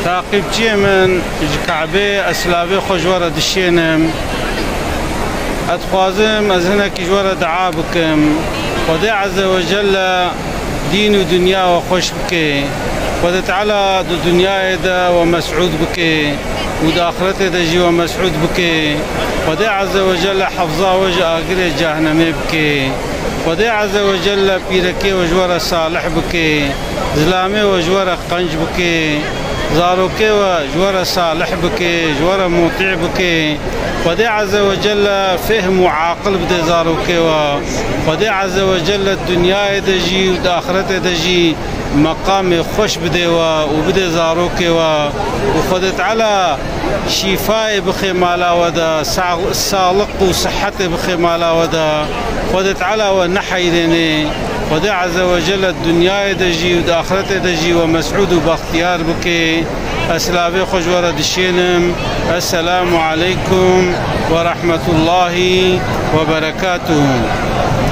تاقيبتي من كعبي اسلابي خوجورة دشينم اتخوازم ازهنك جورة دعا بكم ودي عز وجل دين ودنيا وخوش بكي ودي تعالى دو دنيا دا ومسعود بكي ودا اخرته دا جي ومسعود بكي ودي عز وجل حفظا وجه اقري جهنمي بكي ودي عز وجل بيركي وجورة صالح بكي زلامي وجورة قنج بكي زاروكي وجورة صالح بكي جورة مطيع بكي ودي عز وجل فهم وعاقل بدي زاروكي ودي عز وجل الدنيا دجي والآخرة دجي مقام خوش بدي وبدي زاروكي وخدت على شفاء بخي مالا ودا سالق وصحة بخي مالا ودا خدت على ونحي لني ودي عز وجل الدنيا دجي والآخرة دجي ومسعود وباختيار بكي أسلابي خجورة دشينم. السلام عليكم ورحمة الله وبركاته.